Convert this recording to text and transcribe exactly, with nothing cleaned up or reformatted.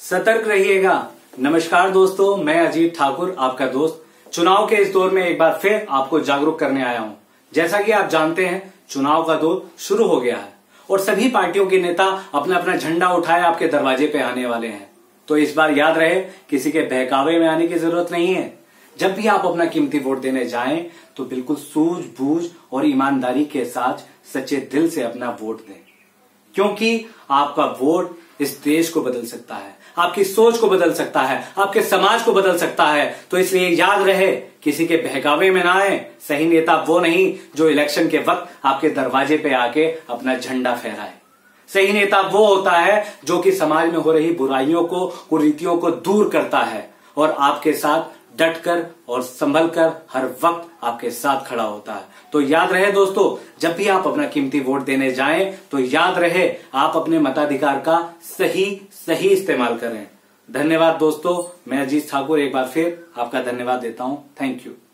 सतर्क रहिएगा। नमस्कार दोस्तों, मैं अजीत ठाकुर आपका दोस्त चुनाव के इस दौर में एक बार फिर आपको जागरूक करने आया हूं। जैसा कि आप जानते हैं, चुनाव का दौर शुरू हो गया है और सभी पार्टियों के नेता अपना अपना झंडा उठाए आपके दरवाजे पे आने वाले हैं। तो इस बार याद रहे, किसी के बहकावे में आने की जरूरत नहीं है। जब भी आप अपना कीमती वोट देने जाएं तो बिल्कुल सूझबूझ और ईमानदारी के साथ सच्चे दिल से अपना वोट दें, क्योंकि आपका वोट इस देश को बदल सकता है, आपकी सोच को बदल सकता है, आपके समाज को बदल सकता है। तो इसलिए याद रहे, किसी के बहकावे में ना आए। सही नेता वो नहीं जो इलेक्शन के वक्त आपके दरवाजे पे आके अपना झंडा फहराए। सही नेता वो होता है जो कि समाज में हो रही बुराइयों को, कुरीतियों को दूर करता है और आपके साथ डटकर और संभल कर हर वक्त आपके साथ खड़ा होता है। तो याद रहे दोस्तों, जब भी आप अपना कीमती वोट देने जाएं तो याद रहे आप अपने मताधिकार का सही सही इस्तेमाल करें। धन्यवाद दोस्तों, मैं अजीत ठाकुर एक बार फिर आपका धन्यवाद देता हूं। Thank you.